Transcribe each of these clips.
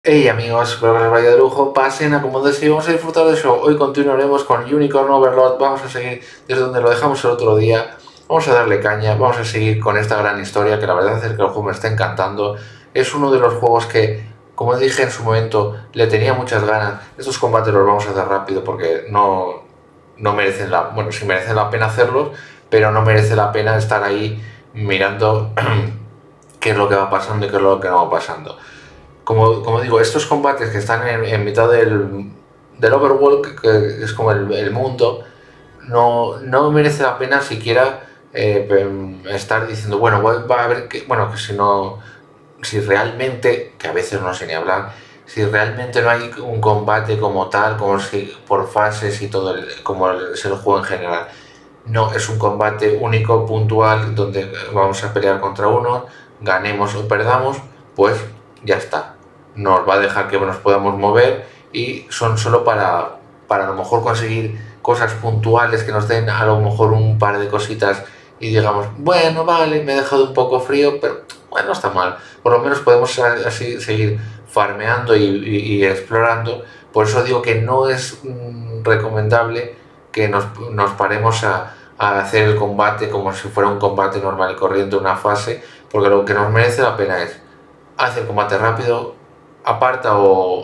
Hey amigos, espero que les vaya de lujo, pasen, acomódense y vamos a disfrutar del show. Hoy continuaremos con Unicorn Overlord, vamos a seguir desde donde lo dejamos el otro día, vamos a darle caña, vamos a seguir con esta gran historia que la verdad es que el juego me está encantando. Es uno de los juegos que, como dije en su momento, le tenía muchas ganas. Estos combates los vamos a hacer rápido porque no merecen bueno, sí merecen la pena hacerlos, pero no merece la pena estar ahí mirando qué es lo que va pasando y qué es lo que no va pasando. Como digo, estos combates que están en mitad del overworld, que es como el mundo, no merece la pena siquiera estar diciendo, bueno, va a haber que, bueno, que si realmente, que a veces no sé ni hablar, si realmente no hay un combate como tal, como si por fases y todo, como es el juego en general. No, es un combate único, puntual, donde vamos a pelear contra uno, ganemos o perdamos, pues ya está. Nos va a dejar que nos podamos mover y son solo para a lo mejor conseguir cosas puntuales que nos den a lo mejor un par de cositas y digamos, bueno, vale, me he dejado un poco frío, pero bueno, no está mal. Por lo menos podemos así seguir farmeando y explorando. Por eso digo que no es recomendable que nos paremos a hacer el combate como si fuera un combate normal y corriente, una fase, porque lo que nos merece la pena es hacer combate rápido, aparta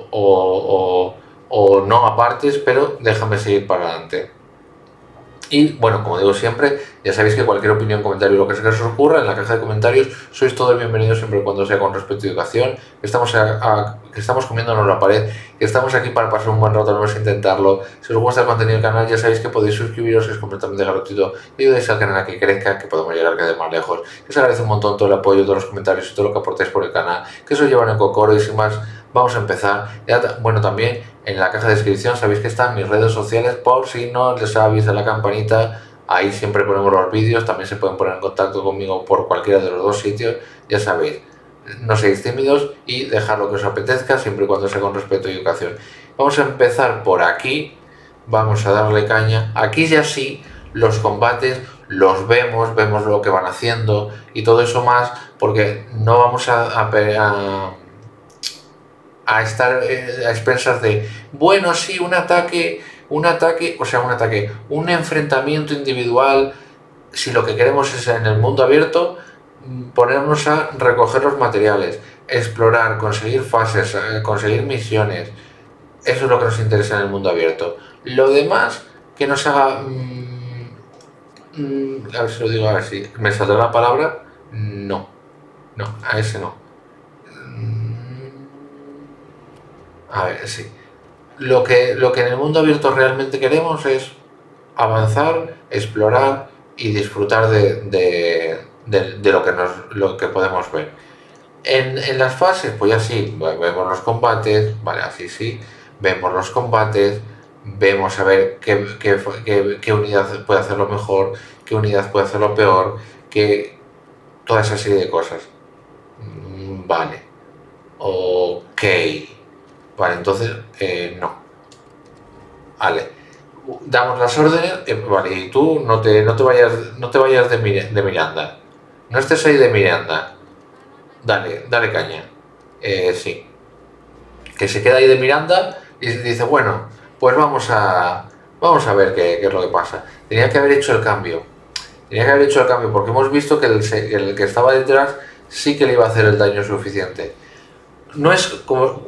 o no apartes, pero déjame seguir para adelante. Y bueno, como digo siempre, ya sabéis que cualquier opinión, comentario, lo que sea que os ocurra, en la caja de comentarios sois todos bienvenidos siempre y cuando sea con respeto y educación. Que estamos comiéndonos la pared, que estamos aquí para pasar un buen rato, vamos a intentarlo. Si os gusta el contenido del canal, ya sabéis que podéis suscribiros, es completamente gratuito y ayudáis al canal a que crezca, que podamos llegar cada vez más lejos. Que os agradece un montón todo el apoyo, todos los comentarios y todo lo que aportáis por el canal, que eso llevan en cocoro y sin más. Vamos a empezar. Bueno, también en la caja de descripción sabéis que están mis redes sociales por si no les avisa la campanita. Ahí siempre ponemos los vídeos, también se pueden poner en contacto conmigo por cualquiera de los dos sitios. Ya sabéis, no seáis tímidos y dejad lo que os apetezca siempre y cuando sea con respeto y educación. Vamos a empezar por aquí, vamos a darle caña. Aquí ya sí, los combates los vemos lo que van haciendo y todo eso más, porque no vamos a estar a expensas de, bueno, sí, un ataque, un enfrentamiento individual. Si lo que queremos es en el mundo abierto, ponernos a recoger los materiales, explorar, conseguir fases, conseguir misiones. Eso es lo que nos interesa en el mundo abierto. Lo demás, que nos haga... a ver si lo digo así. ¿Me saldrá la palabra? No, a ese no. A ver, sí. Lo que en el mundo abierto realmente queremos es avanzar, explorar y disfrutar de lo que podemos ver. En las fases, pues ya sí, vemos los combates, vale, así sí, vemos los combates, vemos a ver qué unidad puede hacerlo mejor, qué unidad puede hacerlo peor, toda esa serie de cosas. Vale, ok. Vale, entonces, no. Vale. Damos las órdenes, vale, y tú no te vayas de Miranda. No estés ahí de Miranda. Dale caña. Sí. Que se queda ahí de Miranda y dice, bueno, pues vamos a ver qué es lo que pasa. Tenía que haber hecho el cambio. Porque hemos visto que el que estaba detrás sí que le iba a hacer el daño suficiente. No es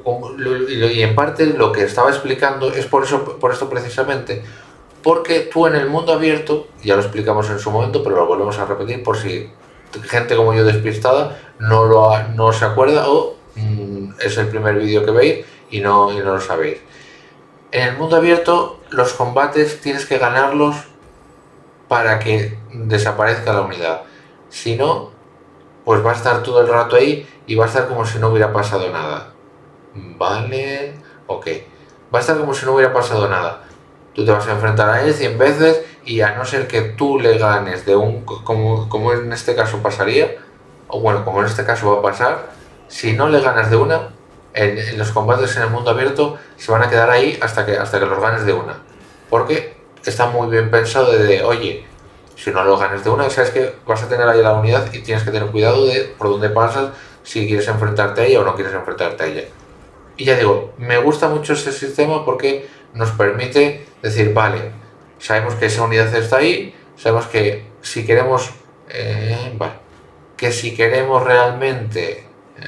y en parte lo que estaba explicando es por esto precisamente, porque tú en el mundo abierto, ya lo explicamos en su momento, pero lo volvemos a repetir por si gente como yo despistada no se acuerda o es el primer vídeo que veis y no lo sabéis. En el mundo abierto los combates tienes que ganarlos para que desaparezca la unidad, si no, pues va a estar todo el rato ahí y va a estar como si no hubiera pasado nada. Vale, ok. Va a estar como si no hubiera pasado nada. Tú te vas a enfrentar a él 100 veces y a no ser que tú le ganes como en este caso pasaría, o bueno, como en este caso va a pasar, si no le ganas de una, en los combates en el mundo abierto se van a quedar ahí hasta que los ganes de una. Porque está muy bien pensado oye, si no lo ganes de una, sabes que vas a tener ahí la unidad y tienes que tener cuidado de por dónde pasas, si quieres enfrentarte a ella o no quieres enfrentarte a ella. Y ya digo, me gusta mucho ese sistema porque nos permite decir, vale, sabemos que esa unidad está ahí, sabemos que si queremos, vale, que si queremos realmente,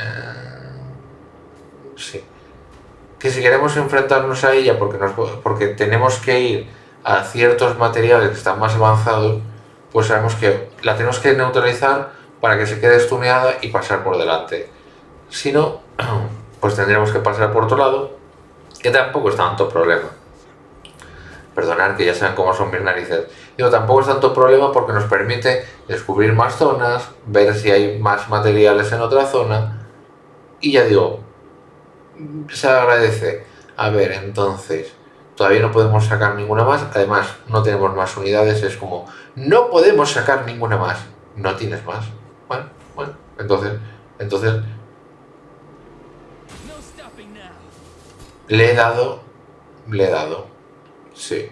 sí, que si queremos enfrentarnos a ella porque tenemos que ir a ciertos materiales que están más avanzados, pues sabemos que la tenemos que neutralizar para que se quede stuneada y pasar por delante. Si no, pues tendríamos que pasar por otro lado, que tampoco es tanto problema. Perdonad, que ya saben cómo son mis narices. Digo, tampoco es tanto problema porque nos permite descubrir más zonas, ver si hay más materiales en otra zona, y ya digo, se agradece. A ver, entonces, todavía no podemos sacar ninguna más, además no tenemos más unidades, es como, no podemos sacar ninguna más, no tienes más. Bueno, entonces, le he dado, sí.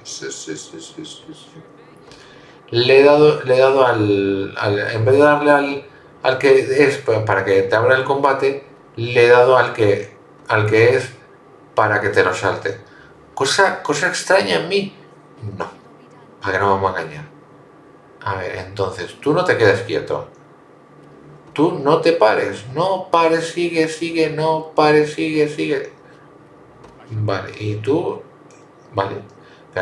Le he dado en vez de darle al que es para que te abra el combate, le he dado al que es para que te lo salte. Cosa extraña en mí. No, para que no vamos a engañar. A ver, entonces, tú no te quedes quieto. Tú no te pares. No pares, sigue, no pares, sigue. Vale, y tú... Vale, pero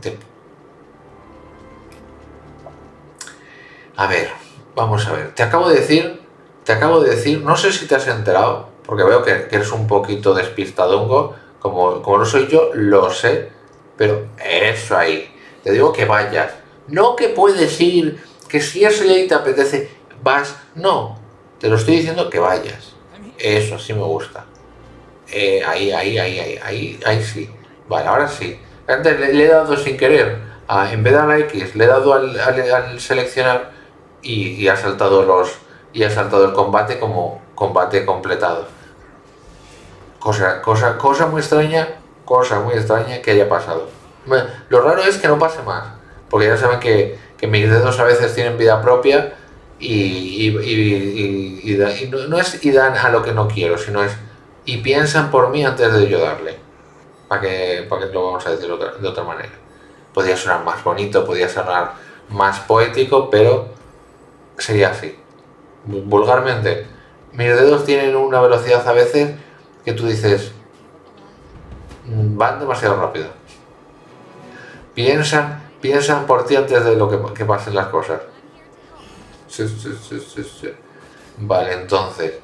a ver, vamos a ver. Te acabo de decir, no sé si te has enterado, porque veo que eres un poquito despistadongo, como no soy yo, lo sé, pero eso ahí, te digo que vayas. No que puedes ir, que si eso ya te apetece, vas, no, te lo estoy diciendo que vayas. Eso sí me gusta. Ahí sí. Vale, ahora sí. Antes le he dado sin querer, en vez de a la X, le he dado al seleccionar y ha saltado el combate como combate completado. Cosa muy extraña que haya pasado. Lo raro es que no pase más, porque ya saben que mis dedos a veces tienen vida propia y no es y dan a lo que no quiero, sino es y piensan por mí antes de yo darle. Para que lo vamos a decir de otra manera. Podría sonar más bonito, podría sonar más poético, pero sería así. Vulgarmente, mis dedos tienen una velocidad a veces que tú dices, van demasiado rápido. Piensan por ti antes de lo que pasen las cosas. Sí. Vale, entonces,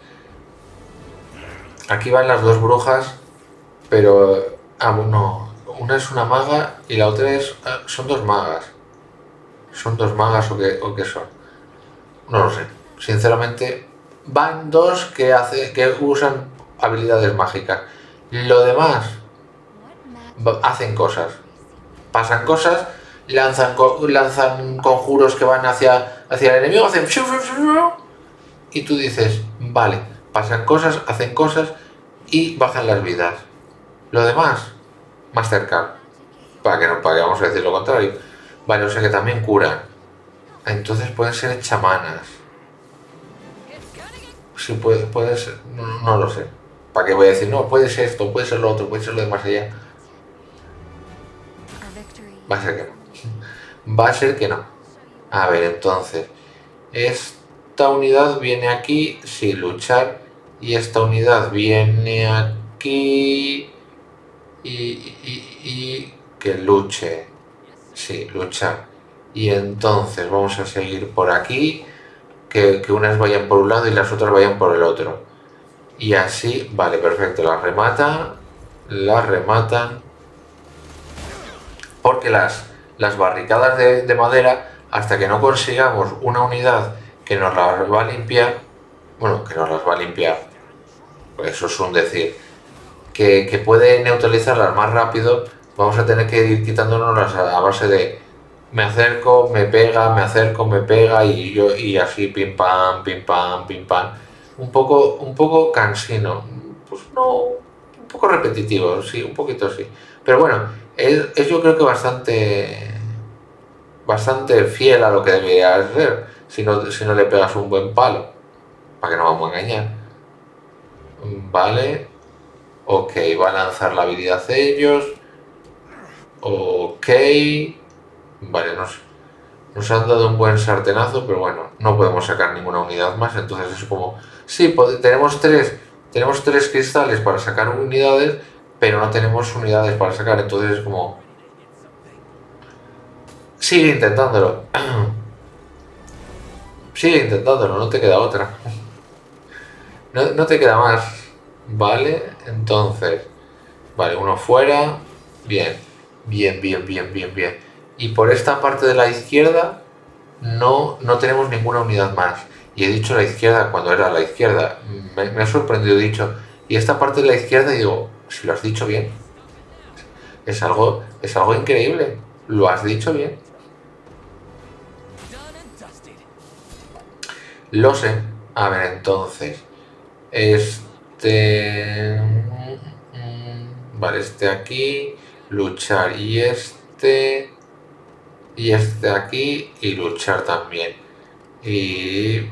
aquí van las dos brujas, pero... no, una es una maga y la otra son dos magas. ¿Son dos magas o qué son? No lo sé. Sinceramente, van dos que usan habilidades mágicas. Lo demás, hacen cosas. Pasan cosas, lanzan conjuros que van hacia el enemigo, hacen... Y tú dices, vale, pasan cosas, hacen cosas y bajan las vidas. Lo demás, más cerca. Para que vamos a decir lo contrario. Vale, o sea que también curan. Entonces pueden ser chamanas. Sí, puede ser. No lo sé. ¿Para qué voy a decir? No, puede ser esto, puede ser lo otro, puede ser lo de más allá. Va a ser que no. Va a ser que no. A ver, entonces. Esta unidad viene aquí, sí, luchar. Y esta unidad viene aquí. Y que luche. Sí, luchar. Y entonces vamos a seguir por aquí. Que unas vayan por un lado y las otras vayan por el otro. Y así, vale, perfecto. Las rematan. Porque las barricadas de madera, hasta que no consigamos una unidad que nos las va a limpiar, bueno, que nos las va a limpiar, pues eso es un decir, que puede neutralizarlas más rápido, vamos a tener que ir quitándonos a base de me acerco, me pega, me acerco, me pega y así pim pam, pim pam, pim pam. Un poco cansino, pues no, un poco repetitivo, sí, un poquito sí. Pero bueno, es yo creo que bastante fiel a lo que debería ser, si no le pegas un buen palo, para que no vamos a engañar. Vale. Ok, va a lanzar la habilidad de ellos. Ok. Vale, nos han dado un buen sartenazo, pero bueno, no podemos sacar ninguna unidad más, entonces es como... Sí, tenemos tres cristales para sacar unidades, pero no tenemos unidades para sacar, entonces es como... Sigue intentándolo. Sigue intentándolo, no te queda otra. No te queda más. Vale, entonces... Vale, uno fuera. Bien, bien, bien, bien, bien, bien. Y por esta parte de la izquierda no tenemos ninguna unidad más. Y he dicho la izquierda cuando era la izquierda. Me ha sorprendido dicho. Y esta parte de la izquierda digo, si lo has dicho bien. Es algo increíble. Lo has dicho bien. Lo sé. A ver, entonces. Este... Vale, este aquí. Luchar. Y este aquí. Y luchar también. Y...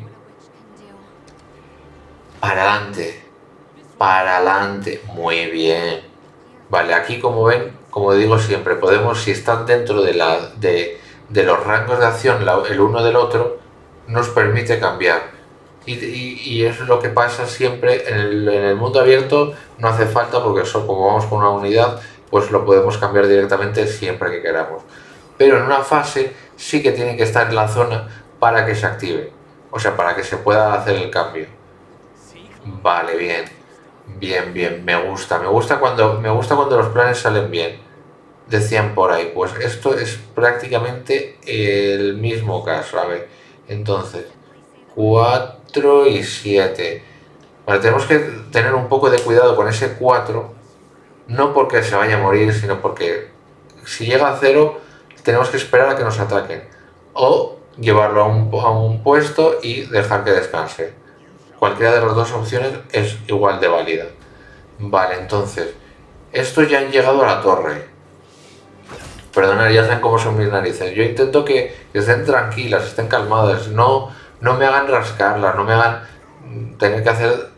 Para adelante. Para adelante. Muy bien. Vale, aquí como ven, como digo siempre, podemos, si están dentro de los rangos de acción el uno del otro, nos permite cambiar. Y eso es lo que pasa siempre en el mundo abierto, no hace falta porque eso, como vamos con una unidad, pues lo podemos cambiar directamente siempre que queramos. Pero en una fase sí que tiene que estar en la zona para que se active, o sea, para que se pueda hacer el cambio. Vale, bien. Bien, bien, me gusta cuando los planes salen bien. Decían por ahí, pues esto es prácticamente el mismo caso. A ver, entonces, 4 y 7. Vale, tenemos que tener un poco de cuidado con ese 4, no porque se vaya a morir, sino porque si llega a 0, tenemos que esperar a que nos ataquen. O llevarlo a un puesto y dejar que descanse. Cualquiera de las dos opciones es igual de válida. Vale, entonces, estos ya han llegado a la torre. Perdonad, ya saben cómo son mis narices. Yo intento que estén tranquilas, estén calmadas, no me hagan rascarlas, no me hagan tener que hacer...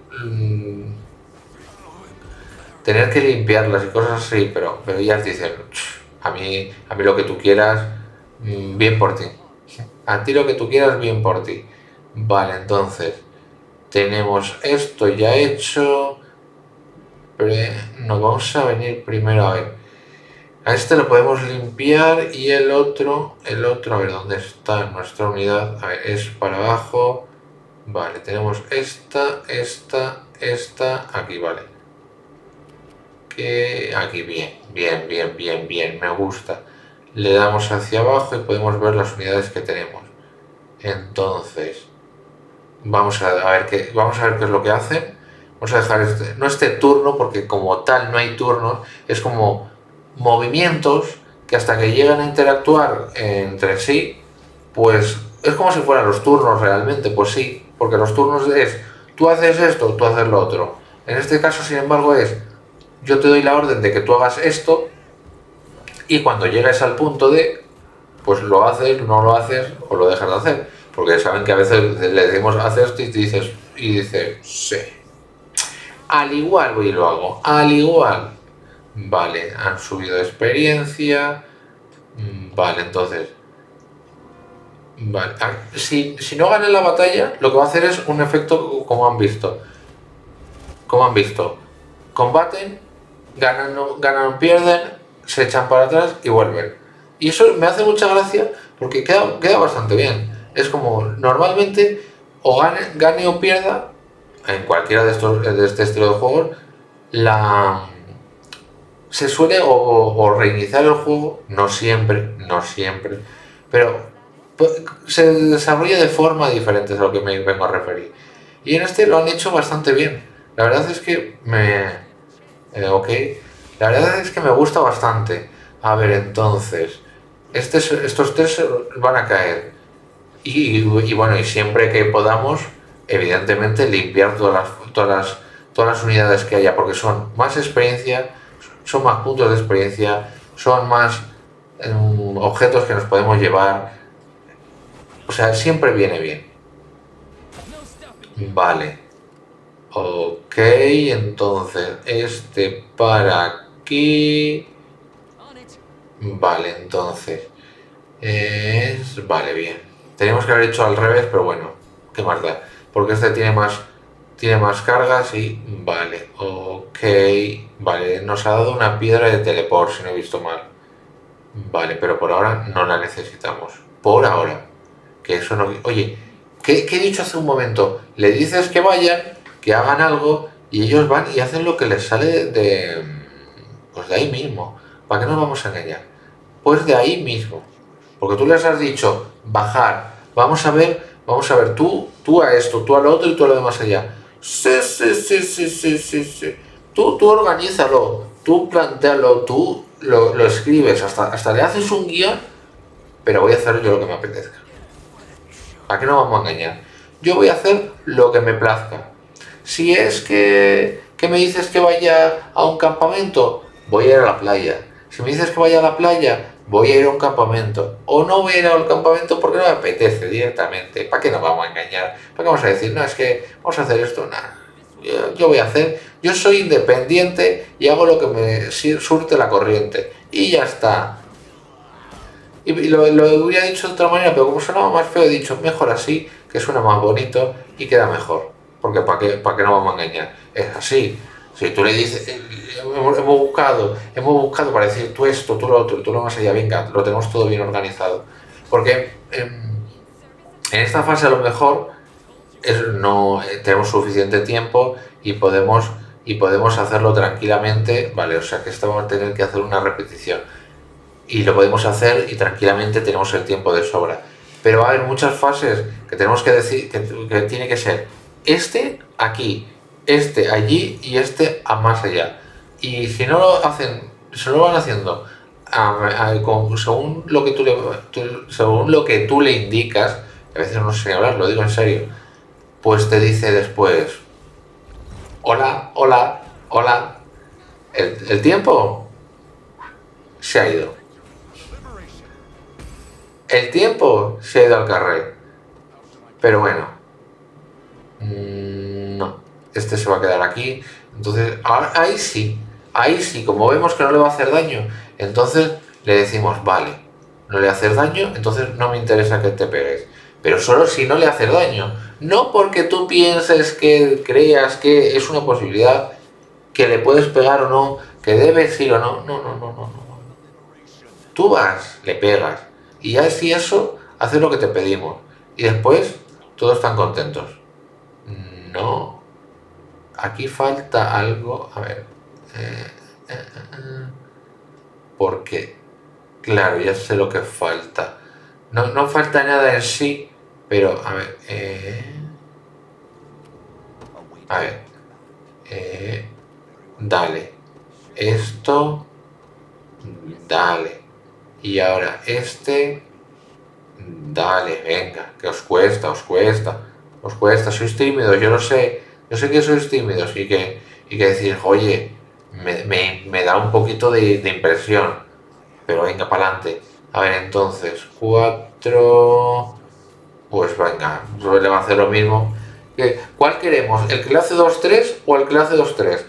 tener que limpiarlas y cosas así, pero ellas dicen, a mí lo que tú quieras, bien por ti. A ti lo que tú quieras, bien por ti. Vale, entonces, tenemos esto ya hecho. Nos vamos a venir primero a ver. A este lo podemos limpiar y el otro, a ver dónde está nuestra unidad. A ver, es para abajo. Vale, tenemos esta, aquí, vale. Que aquí, bien, bien, bien, bien, bien, me gusta. Le damos hacia abajo y podemos ver las unidades que tenemos. Entonces, vamos a ver qué es lo que hacen. Vamos a dejar no este turno, porque como tal no hay turnos, es como movimientos que hasta que llegan a interactuar entre sí, pues es como si fueran los turnos realmente, pues sí, porque los turnos es tú haces esto, tú haces lo otro. En este caso, sin embargo, es yo te doy la orden de que tú hagas esto y cuando llegues al punto de, pues lo haces, no lo haces o lo dejas de hacer, porque saben que a veces le decimos hacer esto y dices sí. Al igual voy y lo hago, al igual. Vale, han subido experiencia. Vale, entonces. Vale, si no ganan la batalla, lo que va a hacer es un efecto como han visto. Como han visto. Combaten, ganan, pierden, se echan para atrás y vuelven. Y eso me hace mucha gracia porque queda bastante bien. Es como, normalmente, o gane o pierda, en cualquiera de este estilo de juegos, se suele o reiniciar el juego, no siempre, pero se desarrolla de forma diferente, es a lo que me vengo a referir. Y en este lo han hecho bastante bien. La verdad es que ok, la verdad es que me gusta bastante. A ver, entonces, estos tres van a caer. Y bueno, y siempre que podamos, evidentemente, limpiar todas las unidades que haya, porque son más experiencia, son más puntos de experiencia, son más objetos que nos podemos llevar. O sea, siempre viene bien. Vale. Ok, entonces este para aquí. Vale, entonces vale, bien. Teníamos que haber hecho al revés, pero bueno, qué más da. Porque este tiene más cargas y... Vale, ok. Vale, nos ha dado una piedra de teleport, si no he visto mal. Vale, pero por ahora no la necesitamos. Por ahora. Que eso no... Oye, ¿qué he dicho hace un momento? Le dices que vayan, que hagan algo, y ellos van y hacen lo que les sale de... Pues de ahí mismo. ¿Para qué nos vamos a engañar? Pues de ahí mismo. Porque tú les has dicho, bajar, vamos a ver, tú a esto, tú a lo otro y tú a lo demás allá. Sí, sí, sí, sí, sí, sí, sí. Tú organízalo, tú plantealo, tú lo escribes, hasta le haces un guión, pero voy a hacer yo lo que me apetezca. ¿A qué no vamos a engañar? Yo voy a hacer lo que me plazca. Si es que me dices que vaya a un campamento, voy a ir a la playa. Si me dices que vaya a la playa, voy a ir a un campamento. O no voy a ir al campamento porque no me apetece directamente. ¿Para qué nos vamos a engañar? ¿Para qué vamos a decir, no, es que vamos a hacer esto? Nada. Yo voy a hacer, yo soy independiente y hago lo que me surte la corriente. Y ya está. Y lo hubiera dicho de otra manera, pero como sonaba más feo, he dicho mejor así, que suena más bonito y queda mejor. Porque ¿para qué no vamos a engañar? Es así. Si tú le dices, hemos buscado para decir tú esto, tú lo otro, tú lo más allá, venga, lo tenemos todo bien organizado. Porque en esta fase a lo mejor no tenemos suficiente tiempo y podemos hacerlo tranquilamente, vale, o sea que esto vamos a tener que hacer una repetición y lo podemos hacer y tranquilamente tenemos el tiempo de sobra. Pero va a haber muchas fases que tenemos que decir que tiene que ser este aquí, este allí y este a más allá. Y si no lo hacen, si no lo van haciendo según lo que según lo que tú le indicas, a veces no sé hablar, lo digo en serio, pues te dice después, hola, hola, hola, el tiempo se ha ido. El tiempo se ha ido al carrer. Pero bueno. No. Este se va a quedar aquí. Entonces, ahí sí, como vemos que no le va a hacer daño, entonces le decimos, vale, no le haces daño, entonces no me interesa que te pegues. Pero solo si no le haces daño. No porque tú pienses que creas que es una posibilidad, que le puedes pegar o no, que debes ir o no. No, no, no, no, no. Tú vas, le pegas. Y ya si eso, haces lo que te pedimos. Y después, todos están contentos. No. Aquí falta algo. A ver. Porque, claro, ya sé lo que falta. No falta nada en sí, pero, a ver. A ver. Dale. Esto. Dale. Y ahora este, dale, venga, que os cuesta, sois tímidos, yo sé que sois tímidos y que decir, oye, me da un poquito de impresión, pero venga, para adelante. A ver, entonces, 4, pues venga, le va a hacer lo mismo. ¿Cuál queremos? ¿El que le hace 2-3 o el que le hace 2-3?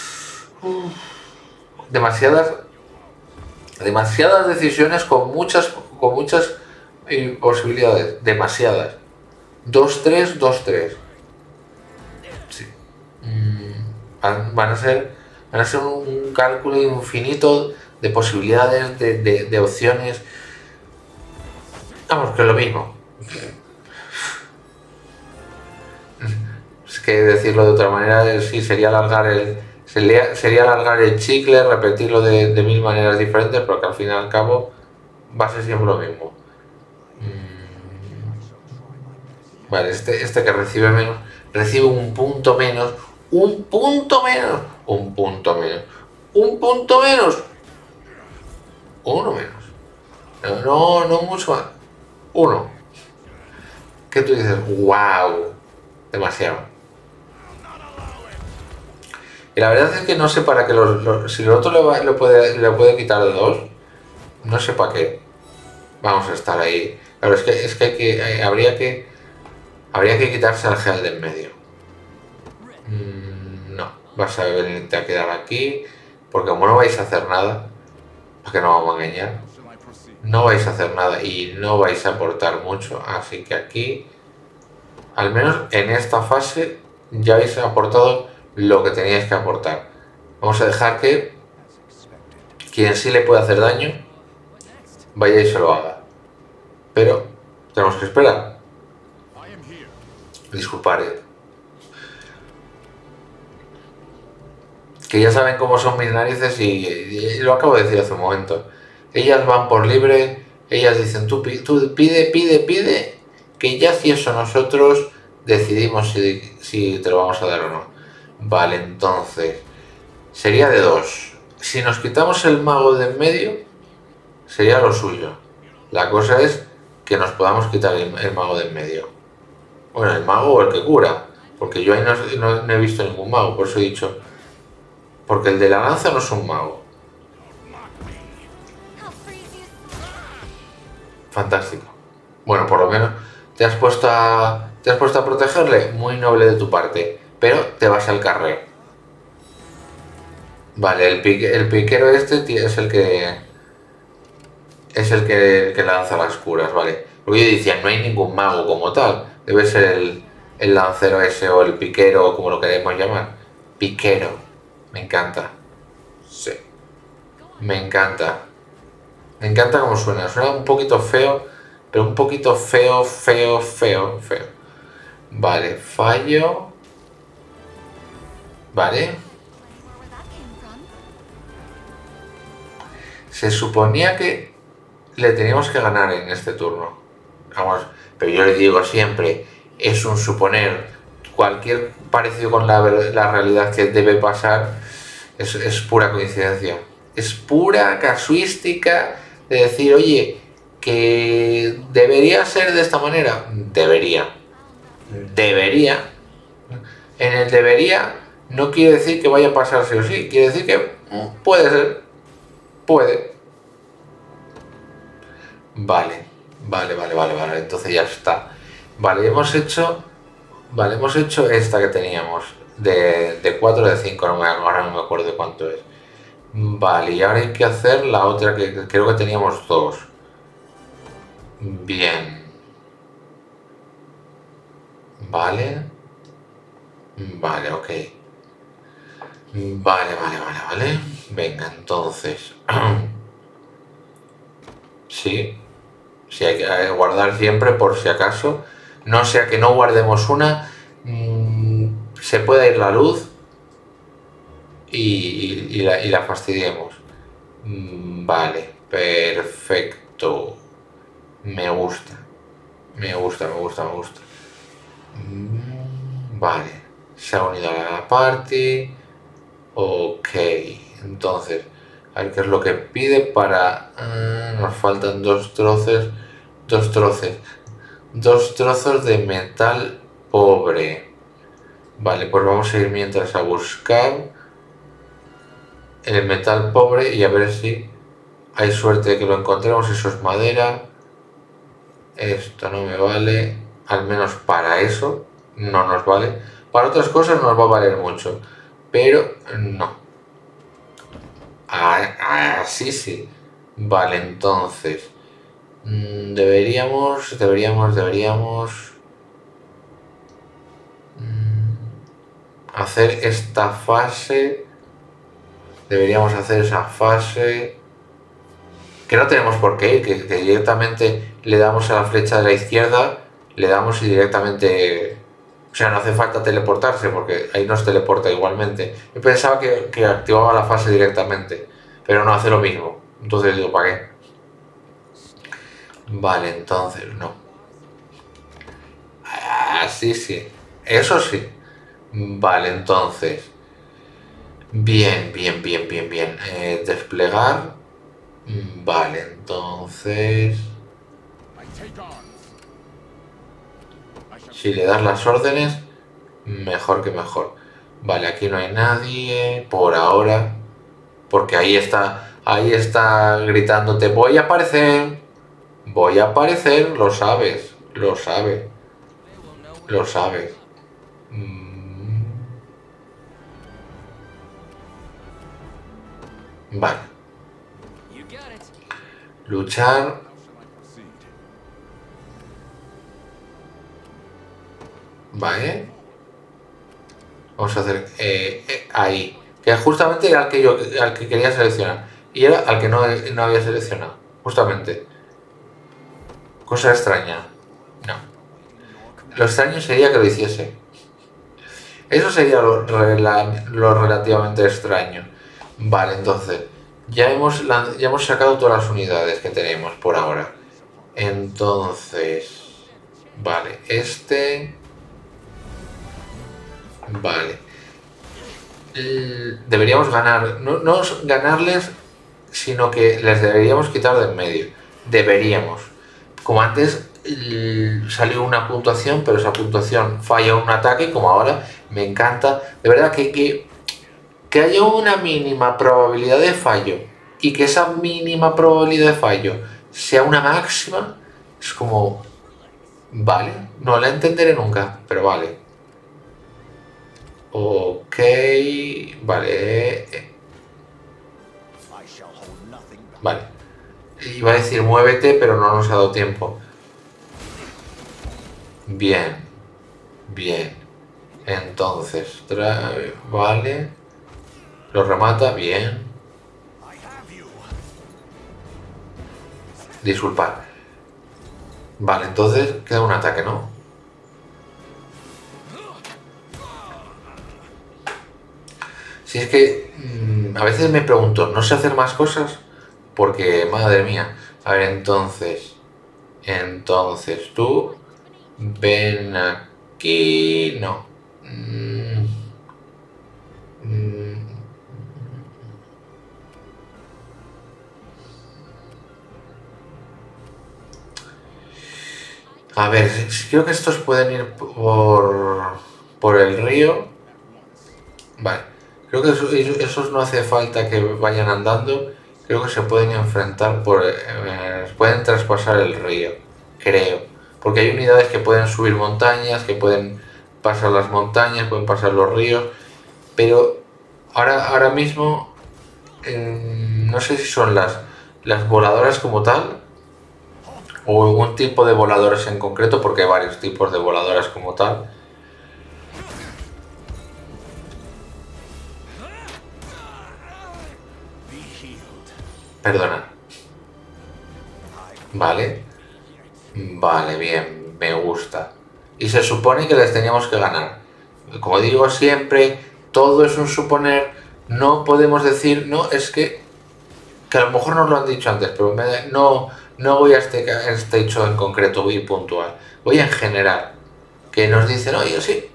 Demasiadas decisiones con muchas posibilidades, demasiadas. 2-3, 2-3. Sí. Van a ser un cálculo infinito de posibilidades, de opciones. Vamos, que es lo mismo. Es que decirlo de otra manera sí sería alargar el chicle, repetirlo de 1000 maneras diferentes, pero que al fin y al cabo va a ser siempre lo mismo. Vale, este que recibe menos, recibe un punto menos, un punto menos, un punto menos, un punto menos, uno menos. No mucho más. Uno. ¿Qué tú dices? ¡Wow! Demasiado. Y la verdad es que no sé para qué si el otro le puede quitar de 2, no sé para qué. Vamos a estar ahí. Claro, es que habría que quitarse al gel del medio. Vas a venirte a quedar aquí, porque como no vais a hacer nada, es que no vamos a engañar, no vais a hacer nada y no vais a aportar mucho, así que aquí, al menos en esta fase, ya habéis aportado lo que teníais que aportar. Vamos a dejar que quien sí le puede hacer daño, vaya y se lo haga. Pero tenemos que esperar. Disculpad. Que ya saben cómo son mis narices y lo acabo de decir hace un momento. Ellas van por libre, ellas dicen, tú pide, que ya si eso nosotros decidimos si te lo vamos a dar o no. Vale, entonces, sería de dos. Si nos quitamos el mago de en medio, sería lo suyo. La cosa es que nos podamos quitar el mago de en medio. Bueno, el mago o el que cura, porque yo ahí no he visto ningún mago, por eso he dicho... Porque el de la lanza no es un mago. Fantástico. Bueno, por lo menos te has puesto a protegerle. Muy noble de tu parte. Pero te vas al carreo. Vale, el piquero este es el que... Es el que lanza las curas, vale. Porque yo decía, no hay ningún mago como tal. Debe ser el lancero ese o el piquero, o como lo queremos llamar. Piquero. Me encanta. Sí. Me encanta. Me encanta cómo suena. Suena un poquito feo, pero un poquito feo. Vale, fallo. Vale. Se suponía que le teníamos que ganar en este turno. Vamos, pero yo le digo siempre, es un suponer. Cualquier parecido con la realidad que debe pasar es pura coincidencia. Es pura casuística de decir, oye, que debería ser de esta manera. Debería. En el debería no quiere decir que vaya a pasar sí o sí. Quiere decir que puede ser. Puede. Vale. Entonces ya está. Vale, hemos hecho esta que teníamos. De 4 de 5, ahora no me acuerdo de cuánto es. Vale, y ahora hay que hacer la otra que creo que teníamos 2. Bien. Vale. Vale, ok. Vale. Venga, entonces. Sí. Sí, hay que guardar siempre por si acaso. No sea que no guardemos una. Se pueda ir la luz. Y la fastidiemos. Vale, perfecto. Me gusta. Vale, se ha unido a la party. Ok, entonces, a ver qué es lo que pide para... nos faltan dos trozos de metal pobre. Vale, pues vamos a ir mientras a buscar el metal pobre y a ver si hay suerte de que lo encontremos. Eso es madera. Esto no me vale, al menos para eso no nos vale. Para otras cosas nos va a valer mucho, pero no. Sí. Vale, entonces deberíamos hacer esta fase. Deberíamos hacer esa fase. Que no tenemos por qué ir, que directamente le damos a la flecha de la izquierda, le damos y directamente... O sea, no hace falta teleportarse porque ahí nos teleporta igualmente. Yo pensaba que activaba la fase directamente, pero no hace lo mismo. Entonces digo, ¿para qué? Vale, entonces no. Sí. Eso sí. Vale, entonces. Bien. Desplegar. Vale, entonces... Si le das las órdenes, mejor que mejor. Vale, aquí no hay nadie, por ahora. Porque ahí está gritándote, voy a aparecer, lo sabes. Vale. Luchar. Vale. Vamos a hacer ahí. Que justamente era al que quería seleccionar. Y era al que no había seleccionado. Justamente. Cosa extraña. No. Lo extraño sería que lo hiciese. Eso sería lo relativamente extraño. Vale, entonces. Ya hemos sacado todas las unidades que tenemos por ahora. Entonces. Vale, Vale. Deberíamos ganar. No ganarles, sino que les deberíamos quitar de en medio. Deberíamos. Como antes salió una puntuación, pero esa puntuación falla un ataque, como ahora. Me encanta. De verdad que haya una mínima probabilidad de fallo y que esa mínima probabilidad de fallo sea una máxima, es como... Vale, no la entenderé nunca, pero vale. Ok, vale. Vale. Iba a decir muévete, pero no nos ha dado tiempo. Bien. Bien. Entonces, vale. Lo remata, bien. Disculpad. Vale, entonces queda un ataque, ¿no? Si es que a veces me pregunto, ¿no sé hacer más cosas? Porque, madre mía. A ver, entonces tú ven aquí. No. A ver, creo que estos pueden ir por el río. Vale. Creo que esos no hace falta que vayan andando. Creo que se pueden enfrentar pueden traspasar el río. Creo. Porque hay unidades que pueden subir montañas, que pueden pasar las montañas, pueden pasar los ríos. Pero ahora mismo no sé si son las voladoras como tal o algún tipo de voladores en concreto, porque hay varios tipos de voladoras como tal. Perdona. Vale. Vale, bien, me gusta. Y se supone que les teníamos que ganar. Como digo siempre, todo es un suponer. No podemos decir, no, es que a lo mejor nos lo han dicho antes, pero no voy a este hecho en concreto y puntual. Voy en general. Que nos dicen, oye, sí.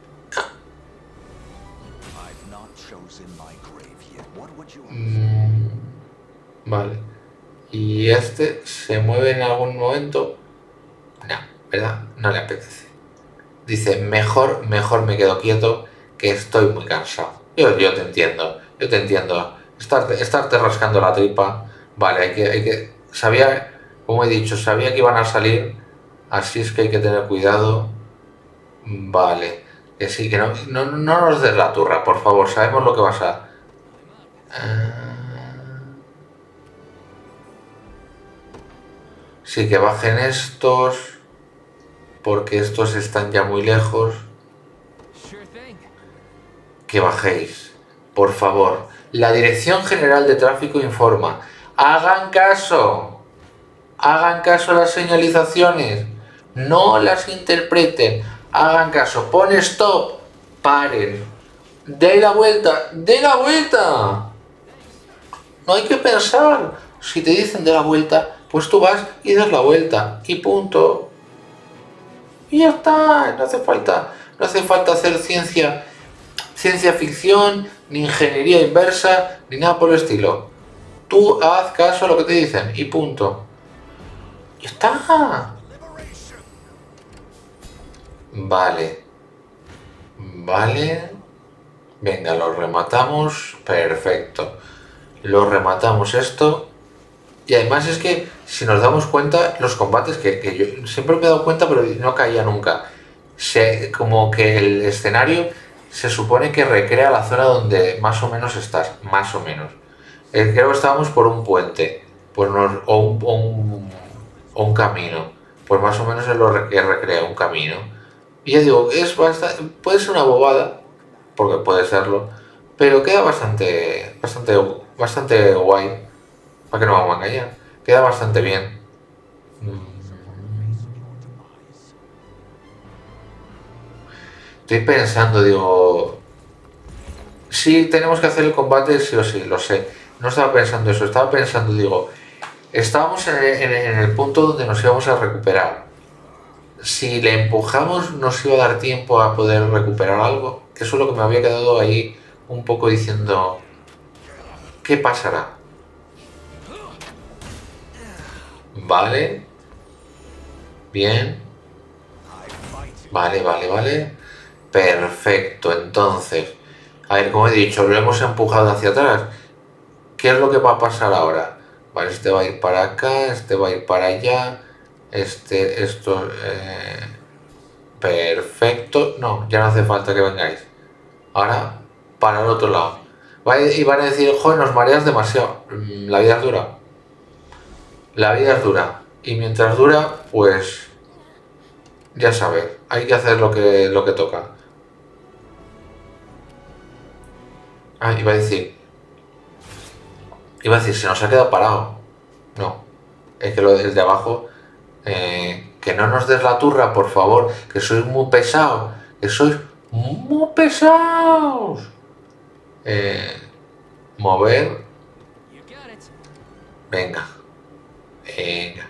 Vale. ¿Y este se mueve en algún momento? No, ¿verdad? No le apetece. Dice, mejor me quedo quieto, que estoy muy cansado. Yo te entiendo. Estarte rascando la tripa. Vale, hay que... Sabía, como he dicho, sabía que iban a salir, así es que hay que tener cuidado. Vale, que sí, que no nos des la turra, por favor, sabemos lo que vas a... Sí, que bajen estos, porque estos están ya muy lejos. Que bajéis, por favor. La Dirección General de Tráfico informa. Hagan caso a las señalizaciones. No las interpreten. Hagan caso. Pon stop. Paren. ¡Dé la vuelta! ¡Dé la vuelta! No hay que pensar. Si te dicen de la vuelta, pues tú vas y das la vuelta. Y punto. Y ya está. No hace falta hacer ciencia ficción, ni ingeniería inversa, ni nada por el estilo. Tú haz caso a lo que te dicen y punto. Ya está. Vale. Venga, lo rematamos. Perfecto. Lo rematamos esto. Y además es que, si nos damos cuenta, los combates que yo siempre me he dado cuenta, pero no caía nunca. Como que el escenario se supone que recrea la zona donde más o menos estás. Más o menos. Creo que estábamos por un puente, pues o un camino. Pues más o menos es lo que recrea un camino. Y ya digo, puede ser una bobada, porque puede serlo, pero queda bastante guay, para que no vamos a engañar. Queda bastante bien. Estoy pensando, digo, sí tenemos que hacer el combate sí o sí, lo sé. No estaba pensando eso, estaba pensando, digo, estábamos en el punto donde nos íbamos a recuperar. Si le empujamos nos iba a dar tiempo a poder recuperar algo. Que eso es lo que me había quedado ahí un poco diciendo, ¿qué pasará? Vale, bien, vale. Perfecto, entonces, a ver, como he dicho, lo hemos empujado hacia atrás. ¿Qué es lo que va a pasar ahora? Vale, este va a ir para acá, este va a ir para allá, esto, perfecto. No, ya no hace falta que vengáis. Ahora, para el otro lado. Y van a decir, joder, nos mareas demasiado. La vida es dura. La vida es dura. Y mientras dura, pues, ya sabes, hay que hacer lo que toca. Ah, iba a decir, se nos ha quedado parado. No, es que lo del de abajo, que no nos des la turra, por favor, que sois muy pesados, que sois muy pesados. Eh, mover, venga, venga.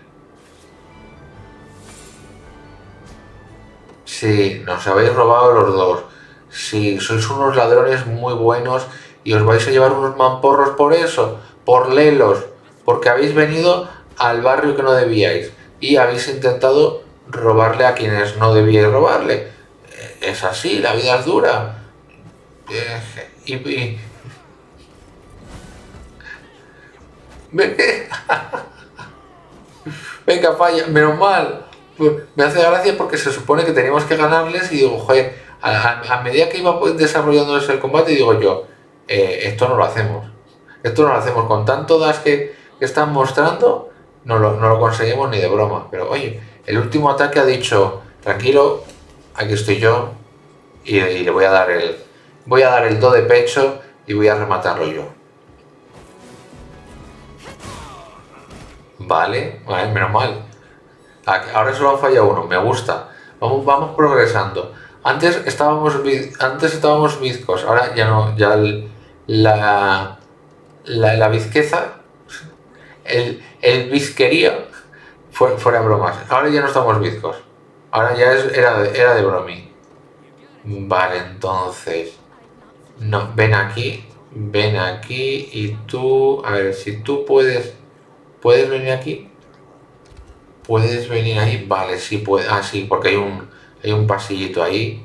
Sí, nos habéis robado los dos. Sí, sois unos ladrones muy buenos y os vais a llevar unos mamporros por eso, por lelos, porque habéis venido al barrio que no debíais y habéis intentado robarle a quienes no debíais robarle. Es así, la vida es dura. Y venga, falla, menos mal. Pues me hace gracia porque se supone que teníamos que ganarles y digo, joder, a medida que iba desarrollándose el combate, digo yo, esto no lo hacemos. Esto no lo hacemos con tanto das que están mostrando, no lo conseguimos ni de broma. Pero oye, el último ataque ha dicho, tranquilo, aquí estoy yo y le voy a dar el do de pecho y voy a rematarlo yo. Vale, menos mal. Ahora solo ha fallado uno, me gusta. Vamos progresando. Antes estábamos bizcos, ahora ya no, ya la bizqueza, el bizquerío, fuera bromas. Ahora ya no estamos bizcos. Ahora ya era de bromi. Vale, entonces. No, ven aquí y tú, a ver, si tú puedes venir aquí. ¿Puedes venir ahí? Vale, sí, puede. Ah, sí, porque hay un pasillito ahí.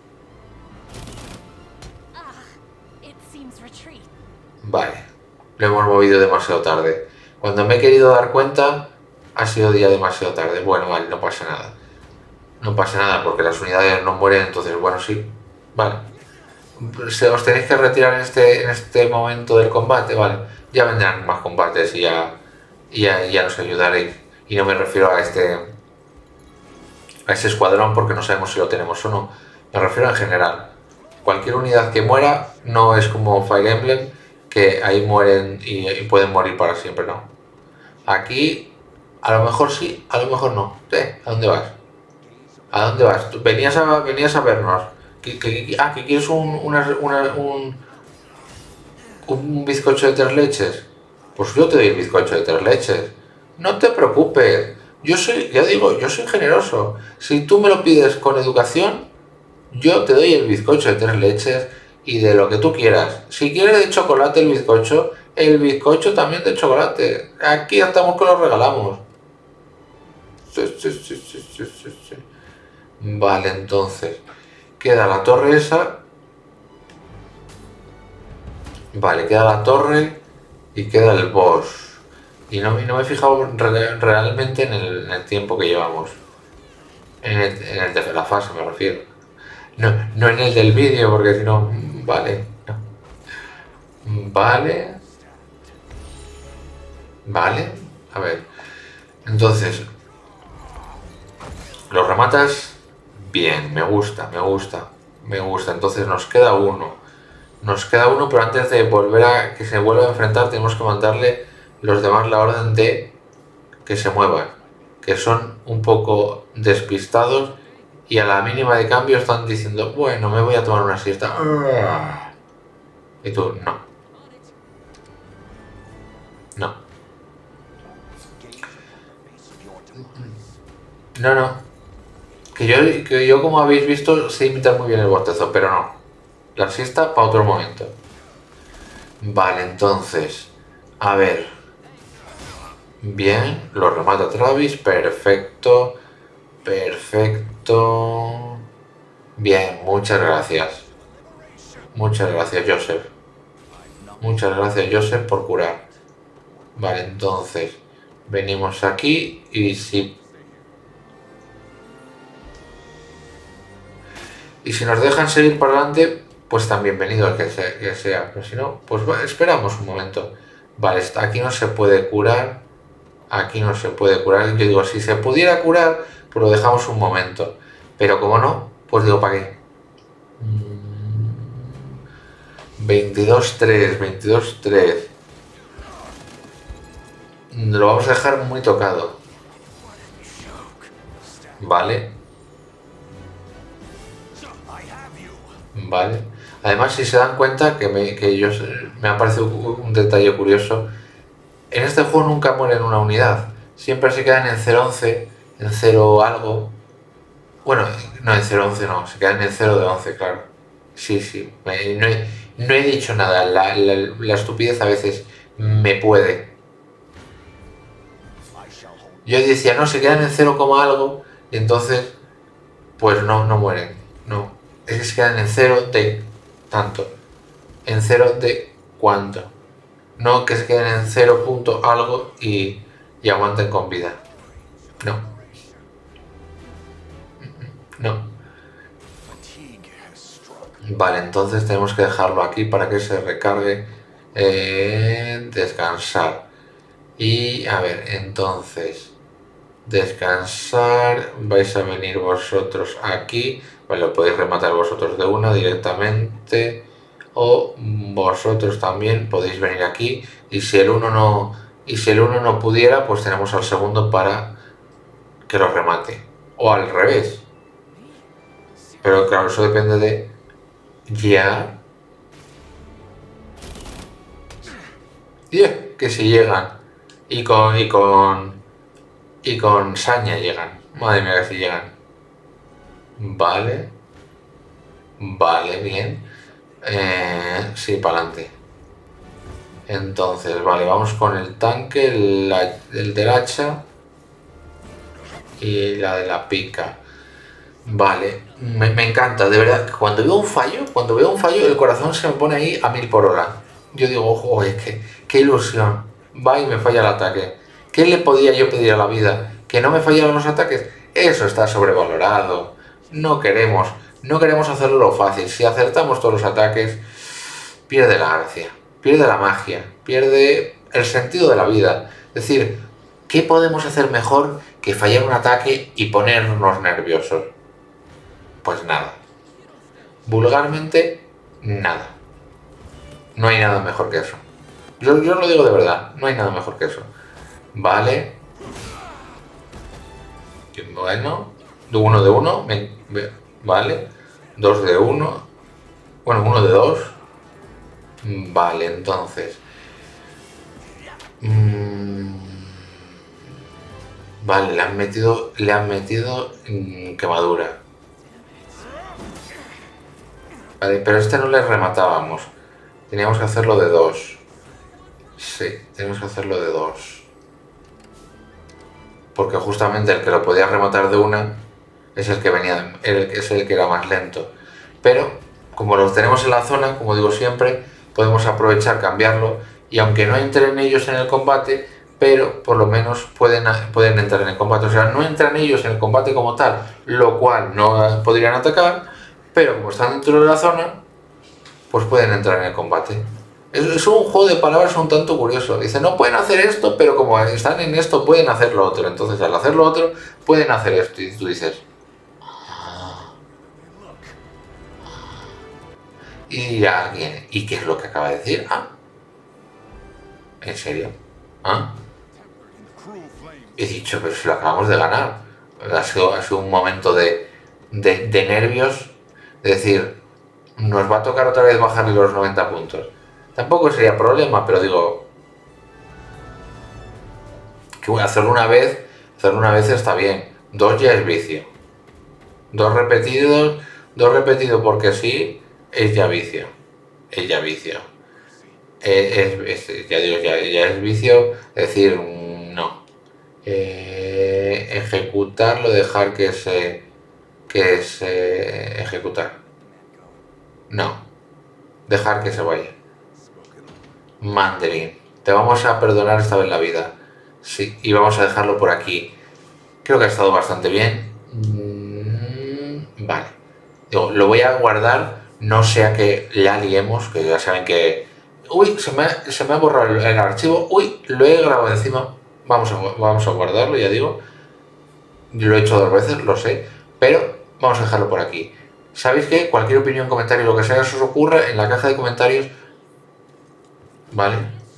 Vale, lo hemos movido demasiado tarde. Cuando me he querido dar cuenta, ha sido ya demasiado tarde. Bueno, vale, no pasa nada. No pasa nada porque las unidades no mueren, entonces, bueno, sí. Vale. Os tenéis que retirar en este momento del combate, vale. Ya vendrán más combates y ya nos ayudaréis. Y no me refiero a ese escuadrón porque no sabemos si lo tenemos o no. Me refiero en general. Cualquier unidad que muera no es como Fire Emblem, que ahí mueren y pueden morir para siempre, no. Aquí a lo mejor sí, a lo mejor no. ¿A dónde vas? ¿A dónde vas? Venías a vernos. Que quieres un bizcocho de tres leches. Pues yo te doy el bizcocho de tres leches. No te preocupes. Ya digo, yo soy generoso. Si tú me lo pides con educación, yo te doy el bizcocho de tres leches y de lo que tú quieras. Si quieres de chocolate el bizcocho también de chocolate. Aquí estamos que lo regalamos. Sí. Vale, entonces. Queda la torre esa. Vale, queda la torre y queda el boss. Y no me he fijado realmente en el tiempo que llevamos. En el de la fase me refiero. No en el del vídeo, porque si no. Vale. No. Vale. Vale, a ver. Entonces, los rematas bien, me gusta, me gusta, me gusta. Entonces nos queda uno. Nos queda uno, pero antes de volver a que se vuelva a enfrentar tenemos que mandarle los demás la orden de que se muevan, que son un poco despistados y a la mínima de cambio están diciendo, bueno, me voy a tomar una siesta. Y tú, no. No. No, no. Que yo como habéis visto, sé imitar muy bien el bostezo, pero no. La siesta para otro momento. Vale, entonces. A ver. Bien, lo remata Travis, perfecto. Perfecto. Bien, muchas gracias. Muchas gracias, Joseph. Muchas gracias, Joseph, por curar. Vale, entonces. Venimos aquí y si... Y si nos dejan seguir para adelante, pues tan bienvenido al que sea. Pero si no, pues esperamos un momento. Vale, aquí no se puede curar. Aquí no se puede curar. Yo digo, si se pudiera curar, pues lo dejamos un momento. Pero como no, pues digo, ¿para qué? 22-3, 22-3. Lo vamos a dejar muy tocado. Vale. Vale. Además, si se dan cuenta, que me ha parecido un detalle curioso, en este juego nunca mueren una unidad. Siempre se quedan en 0-11, en 0 algo. Bueno, no, en 0-11 no, se quedan en 0 de 11, claro. Sí, sí, no he dicho nada, la estupidez a veces me puede. Yo decía, no, se quedan en 0, algo, y entonces, pues no mueren, no. Es que se quedan en 0 de tanto, en 0 de cuánto. No que se queden en 0 punto algo y aguanten con vida. No. No. Vale, entonces tenemos que dejarlo aquí para que se recargue. Descansar. Y a ver, entonces descansar. Vais a venir vosotros aquí. Vale, lo podéis rematar vosotros de una directamente. O vosotros también podéis venir aquí. Y si el uno no pudiera, pues tenemos al segundo para que lo remate. O al revés. Pero claro, eso depende de... Ya. Que si llegan. Y con saña llegan. Madre mía, que si llegan. Vale. Vale, bien. Sí, para adelante. Entonces, vale, vamos con el tanque, el del hacha y la de la pica. Vale, me encanta, de verdad. Cuando veo un fallo, el corazón se me pone ahí a 1000 por hora. Yo digo, ojo, es que qué ilusión. Va y me falla el ataque. ¿Qué le podía yo pedir a la vida? ¿Que no me fallaran los ataques? Eso está sobrevalorado. No queremos hacerlo lo fácil. Si acertamos todos los ataques, pierde la gracia, pierde la magia, pierde el sentido de la vida. Es decir, ¿qué podemos hacer mejor que fallar un ataque y ponernos nerviosos? Pues nada. Vulgarmente, nada. No hay nada mejor que eso. Yo lo digo de verdad, no hay nada mejor que eso. Vale. Bueno, de uno, vale. 2 de 1. Bueno, 1 de 2. Vale, entonces. Vale, le han metido quemadura. Vale, pero este no le rematábamos. Teníamos que hacerlo de 2. Sí, tenemos que hacerlo de 2. Porque justamente el que lo podía rematar de una es el que es el que era más lento. Pero, como los tenemos en la zona, como digo siempre, podemos aprovechar, cambiarlo, y aunque no entren ellos en el combate, pero por lo menos pueden entrar en el combate. O sea, no entran ellos en el combate como tal, lo cual no podrían atacar, pero como están dentro de la zona, pues pueden entrar en el combate. Es un juego de palabras un tanto curioso. Dice, no pueden hacer esto, pero como están en esto, pueden hacer lo otro. Entonces, al hacer lo otro, pueden hacer esto. Y tú dices... Y dirá alguien, ¿y qué es lo que acaba de decir? ¿Ah? ¿En serio? ¿Ah? He dicho, pero si lo acabamos de ganar. Ha sido un momento de nervios. De decir, nos va a tocar otra vez bajarle los 90 puntos. Tampoco sería problema, pero digo... que voy a hacerlo una vez está bien. 2 ya es vicio. 2 repetidos porque sí, es ya vicio. Es ya vicio. Ya digo, ya es vicio, es decir, no. Ejecutarlo, dejar que se ejecutar. No. Dejar que se vaya. Mandarín. Te vamos a perdonar esta vez la vida. Sí, y vamos a dejarlo por aquí. Creo que ha estado bastante bien. Vale. Digo, lo voy a guardar, no sea que la liemos, que ya saben que... Uy, se me ha borrado el archivo. Uy, lo he grabado encima. Vamos a guardarlo, ya digo. Lo he hecho 2 veces, lo sé. Pero vamos a dejarlo por aquí. ¿Sabéis qué? Cualquier opinión, comentario, lo que sea que os ocurra, en la caja de comentarios... Vale.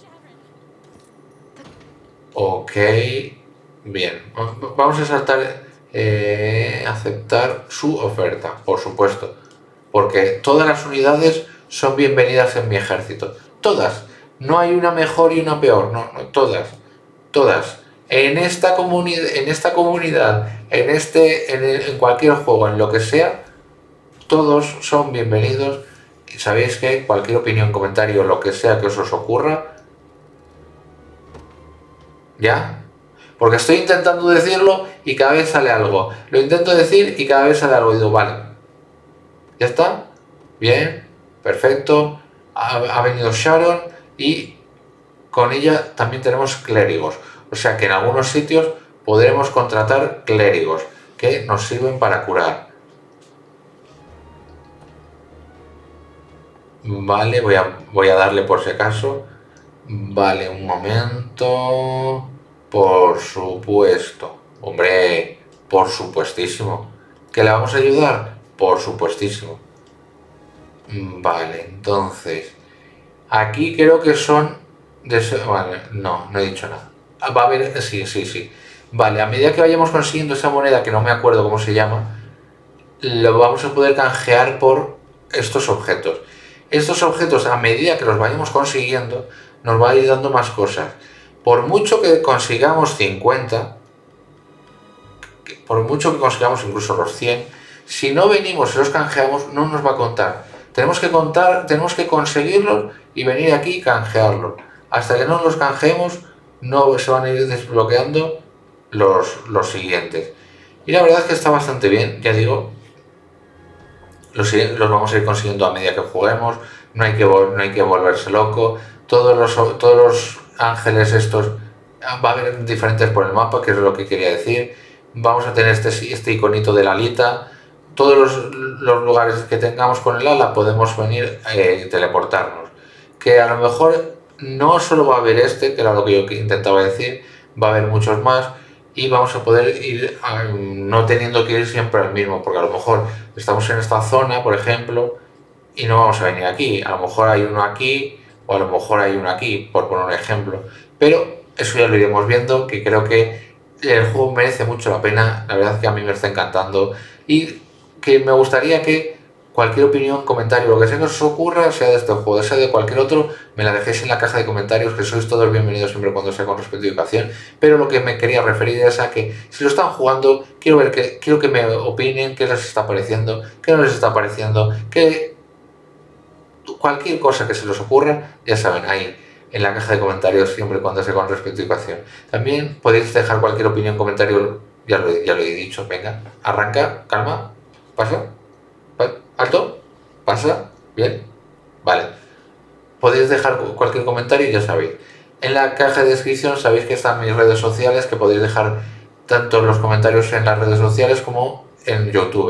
Ok. Bien. Vamos a saltar... aceptar su oferta, por supuesto. Porque todas las unidades son bienvenidas en mi ejército. Todas. No hay una mejor y una peor. No, todas. Todas. En esta comunidad, en cualquier juego, en lo que sea, todos son bienvenidos. Y sabéis que cualquier opinión, comentario, lo que sea que os ocurra, ¿ya? Porque estoy intentando decirlo y cada vez sale algo. Lo intento decir y cada vez sale algo. Y digo, vale. ¿Ya está? Bien. Perfecto. Ha venido Sharon y con ella también tenemos clérigos. O sea que en algunos sitios podremos contratar clérigos que nos sirven para curar. Vale, voy a darle por si acaso. Vale, un momento. Por supuesto. Hombre, por supuestísimo. ¿Que le vamos a ayudar? Por supuestísimo. Vale, entonces... Aquí creo que son... Vale, no he dicho nada. Va a haber... Sí. Vale, a medida que vayamos consiguiendo esa moneda, que no me acuerdo cómo se llama, lo vamos a poder canjear por estos objetos. Estos objetos, a medida que los vayamos consiguiendo, nos va a ir dando más cosas. Por mucho que consigamos 50, por mucho que consigamos incluso los 100, si no venimos y los canjeamos, no nos va a contar. Tenemos que conseguirlos y venir aquí y canjearlos. Hasta que no los canjeemos, no se van a ir desbloqueando los siguientes. Y la verdad es que está bastante bien, ya digo. Los vamos a ir consiguiendo a medida que juguemos. No hay que volverse loco. Todos los ángeles estos va a haber diferentes por el mapa, que es lo que quería decir. Vamos a tener este iconito de la alita. Todos los lugares que tengamos con el ala podemos venir y teleportarnos. Que a lo mejor no solo va a haber que era lo que yo intentaba decir, va a haber muchos más y vamos a poder ir no teniendo que ir siempre al mismo, porque a lo mejor estamos en esta zona, por ejemplo, y no vamos a venir aquí. A lo mejor hay uno aquí o a lo mejor hay uno aquí, por poner un ejemplo. Pero eso ya lo iremos viendo, que creo que el juego merece mucho la pena. La verdad es que a mí me está encantando y que me gustaría que cualquier opinión, comentario, lo que sea que os ocurra, sea de este juego, sea de cualquier otro, me la dejéis en la caja de comentarios, que sois todos bienvenidos siempre cuando sea con respecto a educación. Pero lo que me quería referir es a que si lo están jugando, quiero que me opinen qué les está pareciendo, qué no les está pareciendo, que cualquier cosa que se les ocurra, ya saben, ahí en la caja de comentarios siempre cuando sea con respecto a educación. También podéis dejar cualquier opinión, comentario, ya lo he dicho, venga, arranca, calma, pasa. ¿Alto? ¿Pasa? ¿Bien? Vale. Podéis dejar cualquier comentario y ya sabéis. En la caja de descripción sabéis que están mis redes sociales, que podéis dejar tanto los comentarios en las redes sociales como en YouTube.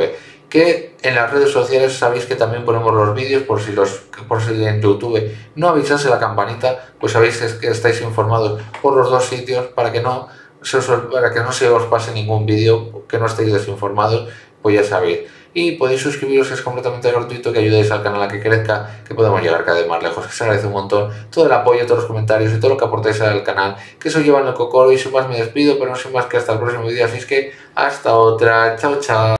que en las redes sociales sabéis que también ponemos los vídeos, por si en YouTube no avisase la campanita, pues sabéis que estáis informados por los dos sitios para que no se os pase ningún vídeo, que no estéis desinformados, pues ya sabéis. Y podéis suscribiros, es completamente gratuito, que ayudéis al canal a que crezca, que podamos llegar cada vez más lejos, que se agradece un montón todo el apoyo, todos los comentarios y todo lo que aportáis al canal, que eso lleva en el cocoro. Y sin más me despido, pero no sin más que hasta el próximo vídeo, así es que hasta otra, chao chao.